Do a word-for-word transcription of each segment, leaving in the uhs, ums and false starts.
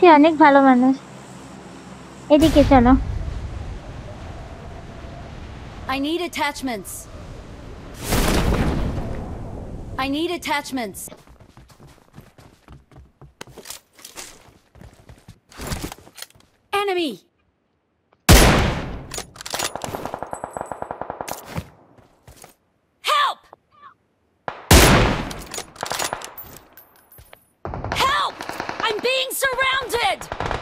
দেখছি অনেক ভালো মানুষ। এদিকে চলো। I need attachments. I need attachments. Enemy. Help! Help! I'm being surrounded.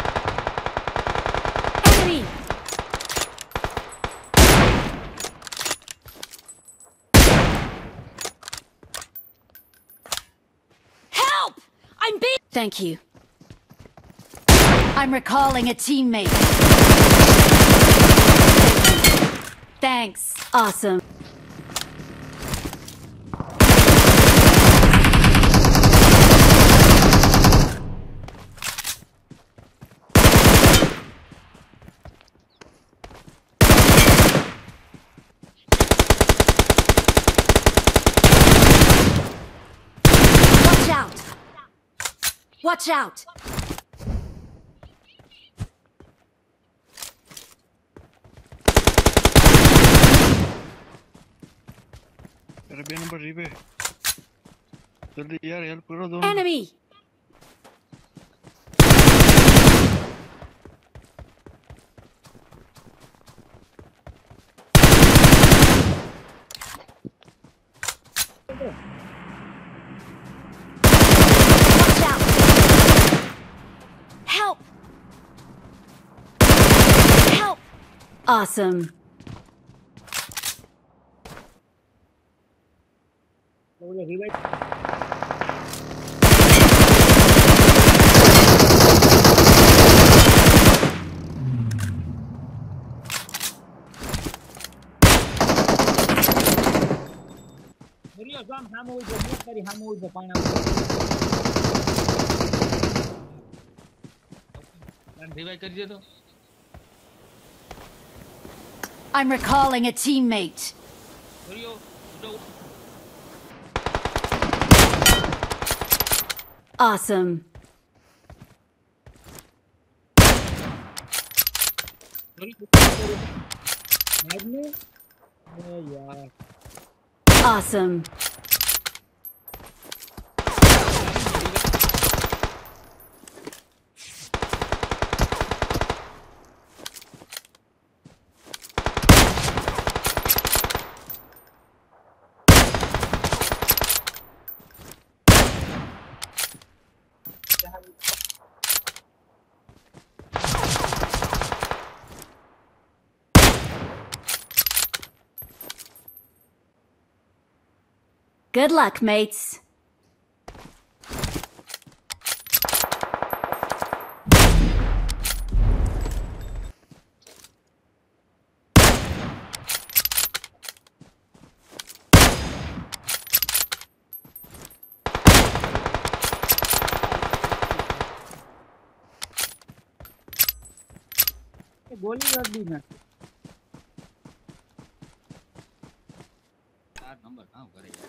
Enemy. Help! I'm being... Thank you. I'm recalling a teammate. Thanks. Awesome. Watch out! Watch out! अरे बे number री पे जल्दी यार हेल्प करो दो। Enemy! Watch out! Help! Help! Awesome. I'm recalling a teammate. Awesome. Awesome. Good luck, mates. गोली कर दी ना चार नंबर कहां करे यार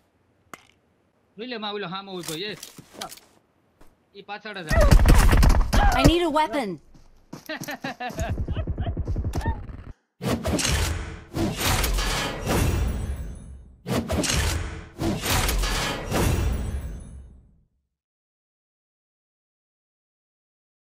ले मा ओलो हामो उभो ये ई पाछड जा I need a weapon.